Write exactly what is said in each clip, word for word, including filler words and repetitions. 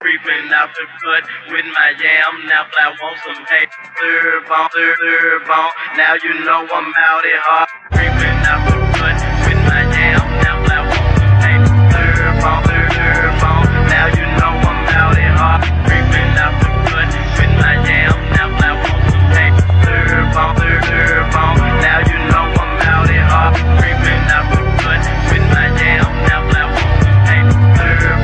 Creeping out the cut with my yam, now I want some hay. 𝓓𝓙 𝓆 𝙃𝙃𝙃, now you know I'm out at heart. Creeping out the cut with my yam, now I want some hay. 𝓓𝓙 𝓆 𝙃𝙃𝙃, now you know I'm out at heart. Creeping out the cut with my yam, now I want some hay. 𝓓𝓙 𝓆 𝙃𝙃𝙃, now you know I'm out at heart. Creeping out the cut with my yam, now I want some hay. 𝓓𝓙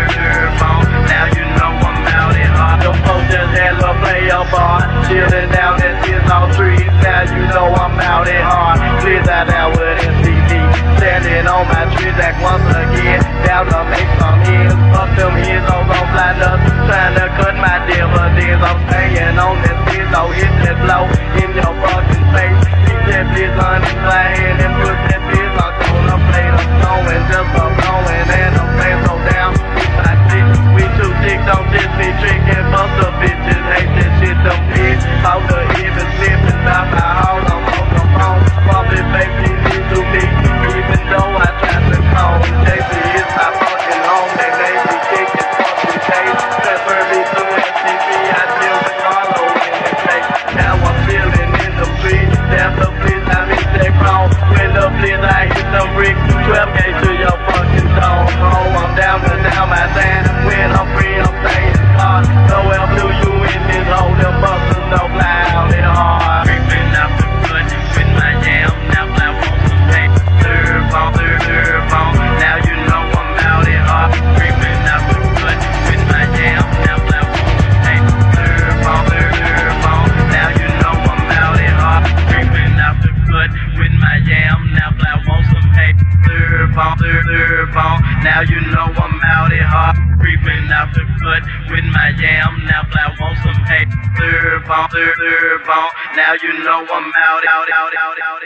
𝓆 𝙃𝙃𝙃, now you know I'm out at heart. Them folks just had to play a bar, chillin' down in his all trees. Now you know I'm out at heart. Clear that out with N C D, standing on my tree deck once again. Down to make some ends, fuck them heads on those blinders, trying to cut my dividends. I'm staying on this bitch, so hit that blow in your fucking face. Keep that bitch on his hand and put that bitch on the plate. I'm snowing, just a blowing, and I'm playing so down. I think we too thick, don't diss me, trickin' bust the bitches, hate that shit, them bitch. Hold the even slipping, stop my hold on the phone. Probably baby need to be, even though I tried to call. J C is my fucking home, they made me kick this fucking case. Transfer me to N C B, I deal with Carlo in the case. Now I'm chillin' in the streets, damn the blitz, I miss that crown. When the blitz, I hit the brick, twelve gauge to your fucking dome. Oh, I'm down to down my sand, when I'm free, I'm staying hard. Nowhere blue, you in this hole, them busters no loud and hard. Creeping out the cut with my yam, now I want some hay. 𝓓𝓙 𝓆 𝙃𝙃𝙃, now you know I'm out at heart. Creeping out the cut with my yam, now I want some hay. 𝓓𝓙 𝓆 𝙃𝙃𝙃, now you know I'm out at heart. Creeping out the cut with my yam, now I want some hay. 𝓓𝓙 𝓆 𝙃𝙃𝙃, now you know I'm out at heart. Creeping out the cut with my yam, now I want some hay. 𝓓𝓙 𝓆 𝙃𝙃𝙃, now you know I'm out, out, out, out, out.